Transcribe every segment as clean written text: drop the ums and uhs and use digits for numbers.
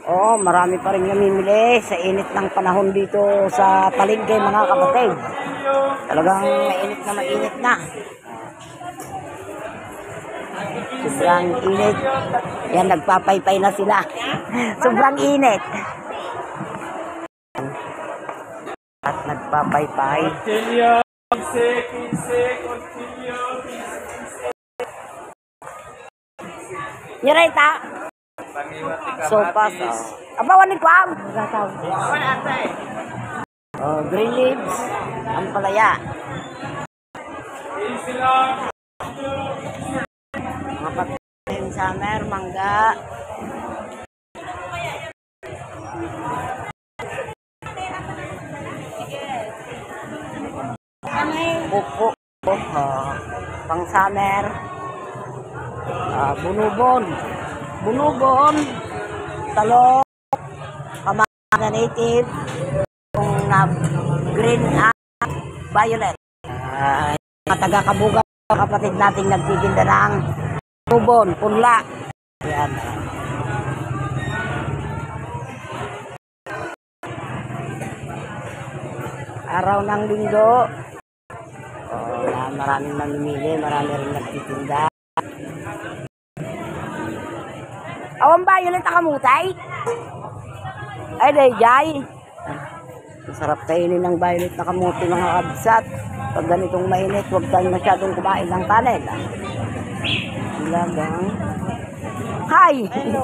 Oo, marami pa rin namimili sa init ng panahon dito sa palengke mga kapatid. Talagang mainit na. Sobrang init. Yan, nagpapaypay na sila. Sobrang init. At nagpapaypay. Nyerita. Sopas. Apa wani kuam? Oh, green leaves. Ampalaya. Mga patin, summer, mangga. Buko. Pang summer. Bunubon. Talong. Pamanga native. Yung green at violet. Mga taga-Kabuga, kapatid nating nagtitinda ng bunubon, punla. Ayan. Araw ng linggo. Maraming mamimili, marami rin nagtitinda. Awan ba yun ang takamutay? Ay, dayjay. Masarap kainin ng violet na kamuti mga kabsat. Pag ganitong mainit, huwag tayong masyadong kumain ng kanin. Lagang. Hi! Hello!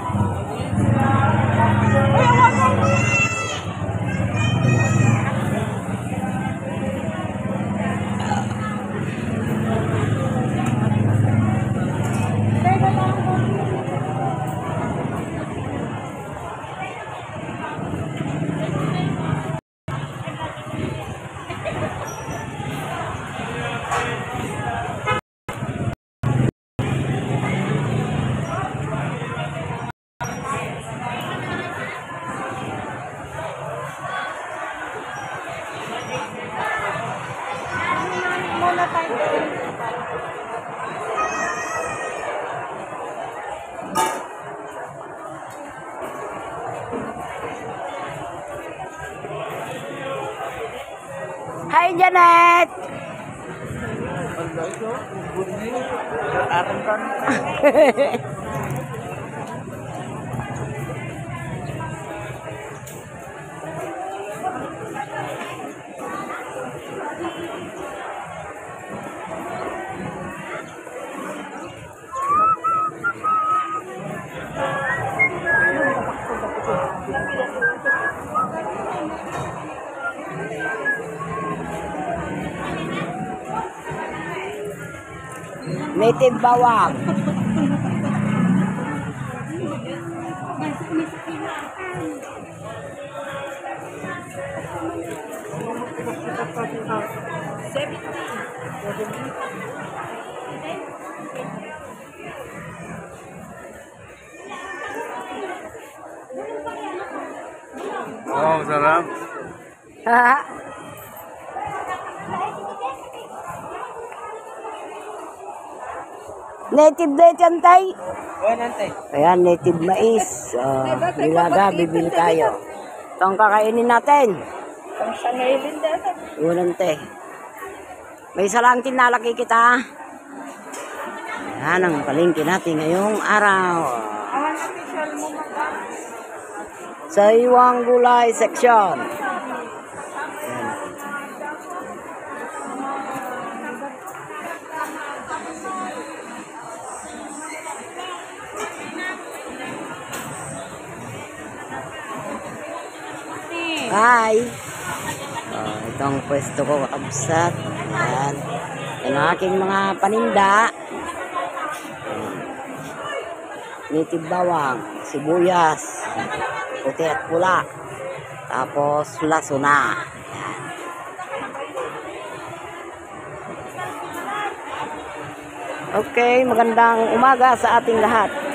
Hi, Janet! Native bawang. Oh, sarap. Native day tantay. Nantay. Ayan, native mais. Nilaga, bibili tayo. Ito ang kakainin natin. Unante. May isa lang tinalaki kita. Ayan ang palengke natin ngayong araw. Sa Iwang Gulay section. Hi! Itong pwesto ko kakabsat. Ayan. Yan ang aking mga paninda. Native bawang, sibuyas, puti at pula. Tapos lasuna. Ayan. Okay, magandang umaga sa ating lahat.